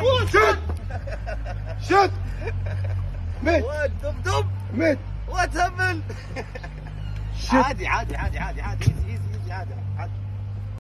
شد شد ميت دب دب ميت وتهبل. شد عادي عادي عادي عادي عادي، ايزي ايزي ايزي، عادي عادي.